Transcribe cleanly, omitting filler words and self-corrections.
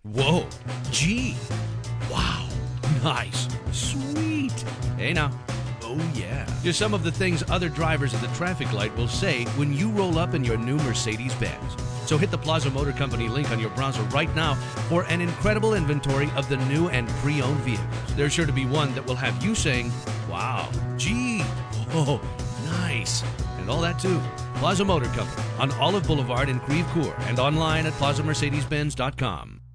Whoa. Gee. Wow. Nice. Sweet. Hey now. Oh yeah. Just some of the things other drivers at the traffic light will say when you roll up in your new Mercedes-Benz. So hit the Plaza Motor Company link on your browser right now for an incredible inventory of the new and pre-owned vehicles. There's sure to be one that will have you saying, wow, gee, oh, nice, and all that too. Plaza Motor Company on Olive Boulevard in Creve Coeur and online at plazamercedes-benz.com.